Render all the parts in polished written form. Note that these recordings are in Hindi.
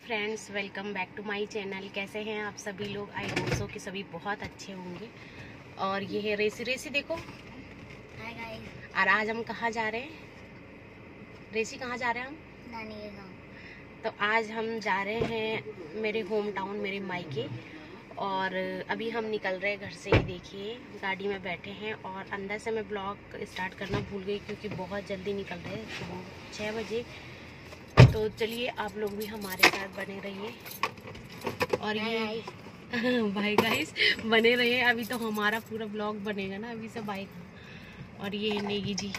Friends, welcome back to my channel. कैसे हैं आप सभी लोग? आई होप सो कि सभी बहुत अच्छे होंगे। और ये है रेसी देखो। Hi guys. और आज हम कहाँ जा रहे हैं? रेसी, कहाँ जा रहे हैं हम? नानी के गाँव। तो आज हम जा रहे हैं मेरे होम टाउन, मेरे मायके। और अभी हम निकल रहे हैं घर से ही। देखिए गाड़ी में बैठे हैं और अंदर से मैं ब्लॉग स्टार्ट करना भूल गई क्योंकि बहुत जल्दी निकल रहे हैं, सुबह 6 बजे। तो चलिए आप लोग भी हमारे साथ बने रहिए। और ये बाय गाइस, बने रहिए। अभी तो हमारा पूरा ब्लॉग बनेगा ना, अभी से बाइक। और ये नेगी जी।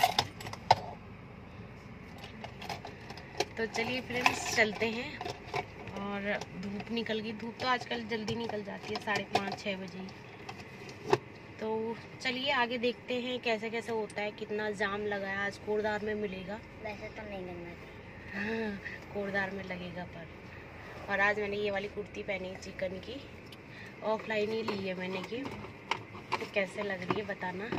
तो चलिए फ्रेंड्स चलते हैं। और धूप निकल गई। धूप तो आजकल जल्दी निकल जाती है, 5:30-6 बजे। तो चलिए आगे देखते हैं कैसे कैसे होता है। कितना जाम लगा है आज। कोटद्वार में मिलेगा, वैसे तो नहीं लगना चाहिए। हाँ, कोटद्वार में लगेगा पर। और आज मैंने ये वाली कुर्ती पहनी चिकन की, ऑफलाइन ही ली है मैंने की। तो कैसे लग रही है बताना।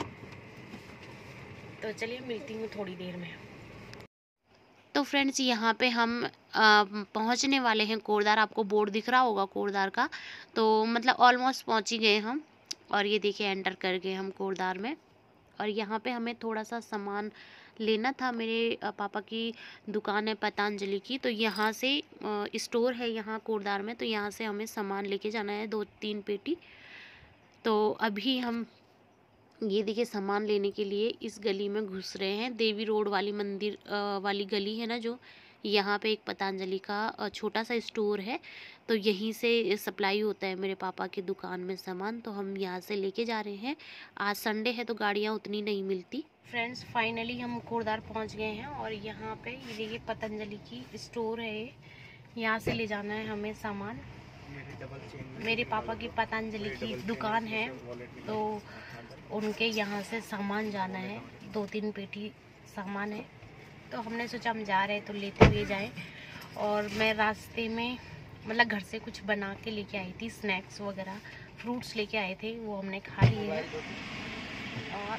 तो चलिए मिलती हूँ थोड़ी देर में। तो फ्रेंड्स यहाँ पे हम पहुँचने वाले हैं कोटद्वार। आपको बोर्ड दिख रहा होगा कोटद्वार का। तो मतलब ऑलमोस्ट पहुँच ही गए हम। और ये देखिए एंटर कर गए हम कोटद्वार में। और यहाँ पे हमें थोड़ा सा सामान लेना था। मेरे पापा की दुकान है पतंजलि की, तो यहाँ से स्टोर है यहाँ कोटद्वार में। तो यहाँ से हमें सामान लेके जाना है 2-3 पेटी। तो अभी हम ये देखिए सामान लेने के लिए इस गली में घुस रहे हैं। देवी रोड वाली मंदिर वाली गली है ना, जो यहाँ पे एक पतंजलि का छोटा सा स्टोर है। तो यहीं से सप्लाई होता है मेरे पापा की दुकान में सामान। तो हम यहाँ से लेके जा रहे हैं। आज संडे है तो गाड़ियाँ उतनी नहीं मिलती। फ्रेंड्स फाइनली हम कोटद्वार पहुँच गए हैं। और यहाँ पे ये देखिए पतंजलि की स्टोर है। यहाँ से ले जाना है हमें सामान। मेरे पापा की पतंजलि की दुकान है, तो उनके यहाँ से सामान जाना है। 2-3 पेटी सामान है। तो हमने सोचा हम जा रहे हैं तो लेते हुए जाएं। और मैं रास्ते में मतलब घर से कुछ बना के लेके आई थी, स्नैक्स वगैरह, फ्रूट्स लेके आए थे, वो हमने खा लिए हैं। और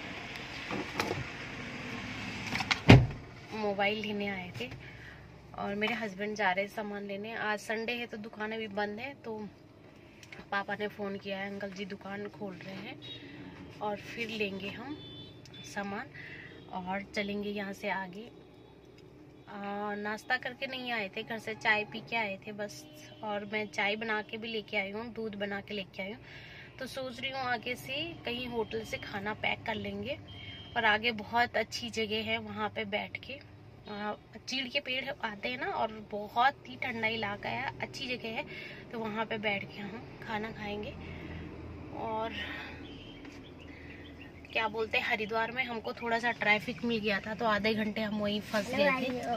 मोबाइल लेने आए थे। और मेरे हस्बैंड जा रहे हैं सामान लेने। आज संडे है तो दुकान अभी बंद है। तो पापा ने फ़ोन किया है, अंकल जी दुकान खोल रहे हैं और फिर लेंगे हम सामान और चलेंगे यहाँ से आगे। नाश्ता करके नहीं आए थे, घर से चाय पी के आए थे बस। और मैं चाय बना के भी लेके आई हूँ, दूध बना के लेके आई हूँ। तो सोच रही हूँ आगे से कहीं होटल से खाना पैक कर लेंगे। और आगे बहुत अच्छी जगह है, वहाँ पे बैठ के चीड़ के पेड़ आते हैं ना, और बहुत ही ठंडा इलाका है, अच्छी जगह है। तो वहाँ पे बैठ के हम खाना खाएंगे। और क्या बोलते हैं, हरिद्वार में हमको थोड़ा सा ट्रैफिक मिल गया था, तो आधे घंटे हम वहीं फंस गए थे।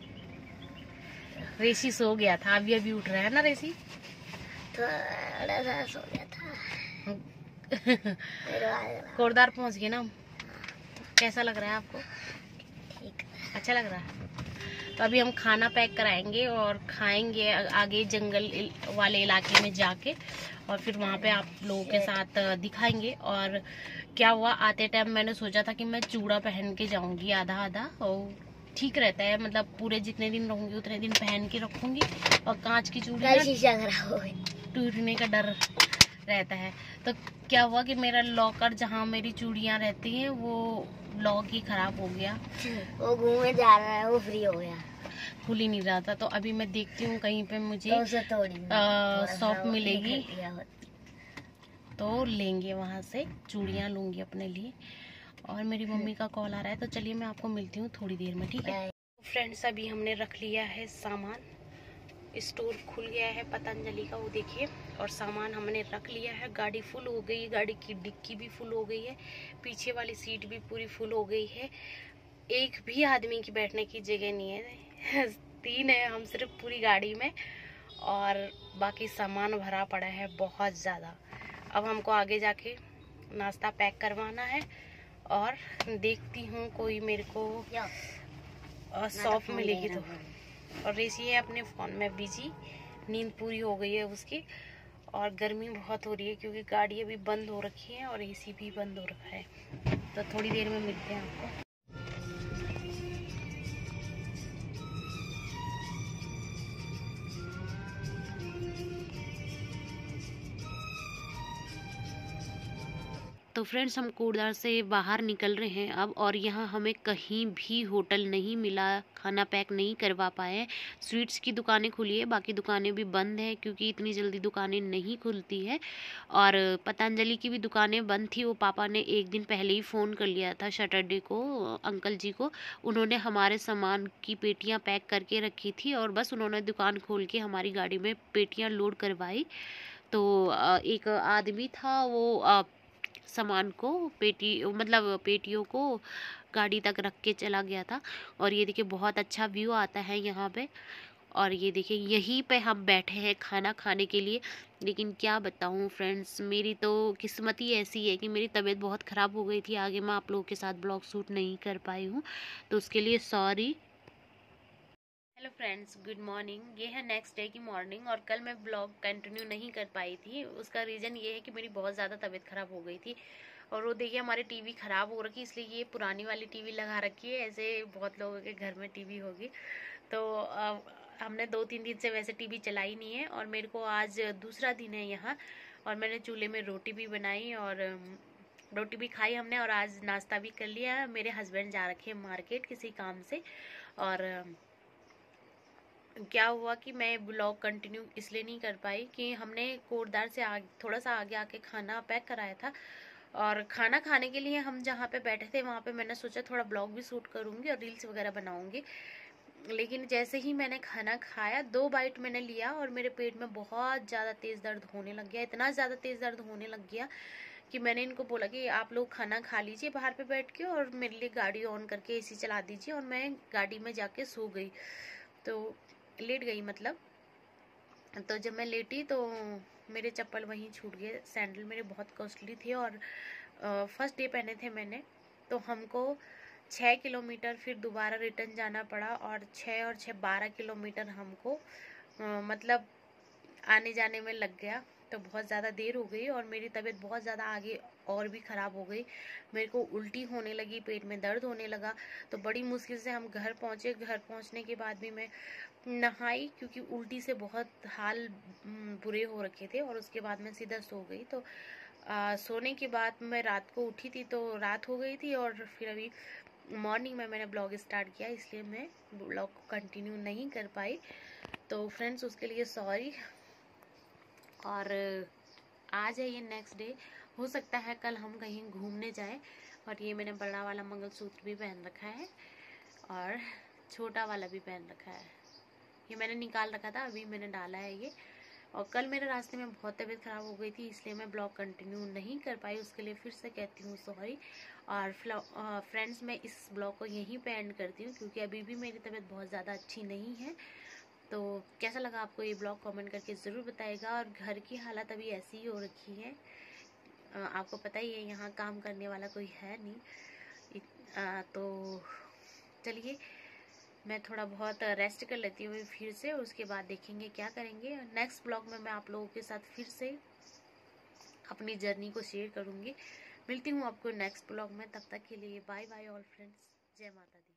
रेसी सो गया था, अभी उठ रहा है ना रेसी? थोड़ा सा सो गया था। कोटद्वार पहुंच गए ना। कैसा लग रहा है आपको? अच्छा लग रहा है। तो अभी हम खाना पैक कराएंगे और खाएंगे आगे जंगल वाले इलाके में जाके। और फिर वहाँ पे आप लोगों के साथ दिखाएंगे। और क्या हुआ, आते टाइम मैंने सोचा था कि मैं चूड़ा पहन के जाऊंगी आधा आधा, और ठीक रहता है, मतलब पूरे जितने दिन रहूंगी उतने दिन पहन के रखूंगी। और कांच की चूड़ी टूटने का डर रहता है। तो क्या हुआ कि मेरा लॉकर जहाँ मेरी चूड़ियाँ रहती हैं वो लॉक ही खराब हो गया। वो घूमे जा रहा है, वो फ्री हो गया, खुल ही नहीं रहा था। तो अभी मैं देखती हूँ कहीं पे मुझे शॉप मिलेगी तो लेंगे, वहाँ से चूड़ियाँ लूँगी अपने लिए। और मेरी मम्मी का कॉल आ रहा है, तो चलिए मैं आपको मिलती हूँ थोड़ी देर में, ठीक है? फ्रेंड्स अभी हमने रख लिया है सामान। स्टोर खुल गया है पतंजलि का, वो देखिए। और सामान हमने रख लिया है। गाड़ी फुल हो गई है, गाड़ी की डिक्की भी फुल हो गई है, पीछे वाली सीट भी पूरी फुल हो गई है। एक भी आदमी की बैठने की जगह नहीं है। 3 है हम सिर्फ पूरी गाड़ी में। और बाकी सामान भरा पड़ा है बहुत ज़्यादा। अब हमको आगे जाके नाश्ता पैक करवाना है। और देखती हूँ कोई मेरे को शॉप मिलेगी तो। और रेसी है अपने फ़ोन में बिजी, नींद पूरी हो गई है उसकी। और गर्मी बहुत हो रही है क्योंकि गाड़ी अभी बंद हो रखी है और एसी भी बंद हो रखा है। तो थोड़ी देर में मिलते हैं आपको। तो फ्रेंड्स हम कूड़दार से बाहर निकल रहे हैं अब, और यहाँ हमें कहीं भी होटल नहीं मिला, खाना पैक नहीं करवा पाए। स्वीट्स की दुकानें खुली है, बाकी दुकानें भी बंद हैं क्योंकि इतनी जल्दी दुकानें नहीं खुलती है। और पतंजलि की भी दुकानें बंद थी। वो पापा ने एक दिन पहले ही फ़ोन कर लिया था सैटरडे को अंकल जी को। उन्होंने हमारे सामान की पेटियाँ पैक करके रखी थी और बस उन्होंने दुकान खोल के हमारी गाड़ी में पेटियाँ लोड करवाई। तो एक आदमी था, वो सामान को पेटियों को गाड़ी तक रख के चला गया था। और ये देखिए बहुत अच्छा व्यू आता है यहाँ पे। और ये देखिए यहीं पे हम बैठे हैं खाना खाने के लिए। लेकिन क्या बताऊँ फ्रेंड्स, मेरी तो किस्मत ही ऐसी है कि मेरी तबीयत बहुत ख़राब हो गई थी। आगे मैं आप लोगों के साथ ब्लॉग शूट नहीं कर पाई हूँ, तो उसके लिए sorry. Hello friends, good morning. ये है नेक्स्ट डे की मॉर्निंग। और कल मैं ब्लॉग कंटिन्यू नहीं कर पाई थी। उसका रीज़न ये है कि मेरी बहुत ज़्यादा तबीयत ख़राब हो गई थी। और वो देखिए हमारी टीवी ख़राब हो रखी, इसलिए ये पुरानी वाली टीवी लगा रखी है। ऐसे बहुत लोगों के घर में टीवी होगी। तो हमने 2-3 दिन से वैसे टीवी चलाई नहीं है। और मेरे को आज दूसरा दिन है यहाँ, और मैंने चूल्हे में रोटी भी बनाई और रोटी भी खाई हमने, और आज नाश्ता भी कर लिया। मेरे हस्बैंड जा रखे हैं मार्केट किसी काम से। और क्या हुआ कि मैं ब्लॉग कंटिन्यू इसलिए नहीं कर पाई कि हमने कोटद्वार से थोड़ा सा आगे आके खाना पैक कराया था। और खाना खाने के लिए हम जहाँ पे बैठे थे वहाँ पे मैंने सोचा थोड़ा ब्लॉग भी शूट करूँगी और रील्स वगैरह बनाऊँगी। लेकिन जैसे ही मैंने खाना खाया, 2 बाइट मैंने लिया और मेरे पेट में बहुत ज़्यादा तेज़ दर्द होने लग गया। इतना ज़्यादा तेज़ दर्द होने लग गया कि मैंने इनको बोला कि आप लोग खाना खा लीजिए बाहर पे बैठ के, और मेरे लिए गाड़ी ऑन करके एसी चला दीजिए। और मैं गाड़ी में जाके सो गई, तो लेट गई मतलब। तो जब मैं लेटी तो मेरे चप्पल वहीं छूट गए। सैंडल मेरे बहुत कॉस्टली थे और फर्स्ट डे पहने थे मैंने। तो हमको 6 किलोमीटर फिर दोबारा रिटर्न जाना पड़ा, और 6 और 6 12 किलोमीटर हमको मतलब आने जाने में लग गया। तो बहुत ज़्यादा देर हो गई और मेरी तबीयत बहुत ज़्यादा आगे और भी ख़राब हो गई। मेरे को उल्टी होने लगी, पेट में दर्द होने लगा। तो बड़ी मुश्किल से हम घर पहुँचे। घर पहुँचने के बाद भी मैं नहाई क्योंकि उल्टी से बहुत हाल बुरे हो रखे थे। और उसके बाद मैं सीधा सो गई। तो सोने के बाद मैं रात को उठी थी तो रात हो गई थी, और फिर अभी मॉर्निंग में मैंने ब्लॉग स्टार्ट किया, इसलिए मैं ब्लॉग को कंटिन्यू नहीं कर पाई। तो फ्रेंड्स उसके लिए सॉरी। और आज है ये नेक्स्ट डे। हो सकता है कल हम कहीं घूमने जाएं। और ये मैंने बड़ा वाला मंगलसूत्र भी पहन रखा है और छोटा वाला भी पहन रखा है। ये मैंने निकाल रखा था, अभी मैंने डाला है ये। और कल मेरे रास्ते में बहुत तबीयत ख़राब हो गई थी, इसलिए मैं ब्लॉग कंटिन्यू नहीं कर पाई। उसके लिए फिर से कहती हूँ सॉरी। और फ्रेंड्स मैं इस ब्लॉग को यहीं पे एंड करती हूँ क्योंकि अभी भी मेरी तबीयत बहुत ज़्यादा अच्छी नहीं है। तो कैसा लगा आपको ये ब्लॉग कमेंट करके ज़रूर बताइएगा। और घर की हालत अभी ऐसी ही हो रखी है, आपको पता ही है यहाँ काम करने वाला कोई है नहीं। तो चलिए मैं थोड़ा बहुत रेस्ट कर लेती हूँ फिर से, उसके बाद देखेंगे क्या करेंगे। नेक्स्ट ब्लॉग में मैं आप लोगों के साथ फिर से अपनी जर्नी को शेयर करूँगी। मिलती हूँ आपको नेक्स्ट ब्लॉग में, तब तक के लिए बाय बाय ऑल फ्रेंड्स। जय माता दी।